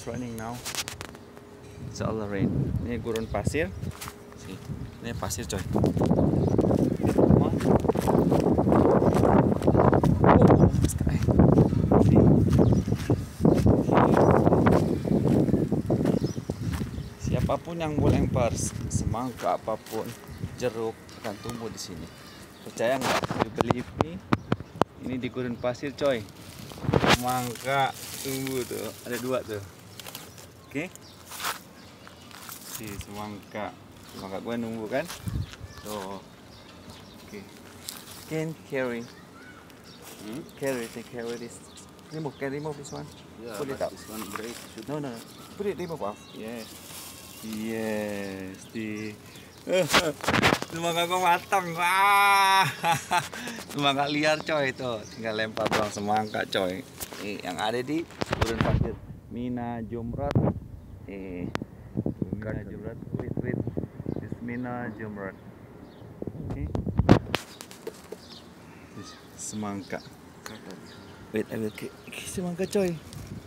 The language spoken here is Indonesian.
It's raining now. It's all rain. Ini gurun pasir. Sih, ini pasir coy. Siapapun yang mau lempar semangka apapun, jeruk akan tumbuh di sini. Percaya nggak? You believe me? Ini di gurun pasir coy. Semangka tumbuh tuh, ada 2 tuh. Oke? Si semangka gue nunggu kan? Tuh. Oke. Can carry. Take carry this. Remove this one. Yeah, Put it but up. this one break. No. Put it remove off. Yes. Semangka gue matang. Wah. Semangka liar coy tuh. Tinggal lempar doang semangka coy. Yang ada di gurun pasir Mina Jumrat. Mina Jumrat. Wait. This Mina Jumrat. Okay. This semangka. Wait, I will semangka coy.